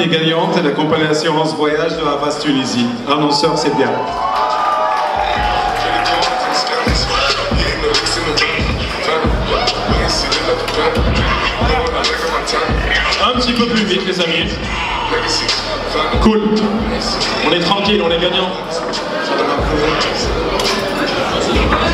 est gagnante de la compagnie d'assurance voyage de Havas Tunisie. Annonceur, c'est bien. Un petit peu plus vite, les amis. Cool. On est tranquille, on est gagnant.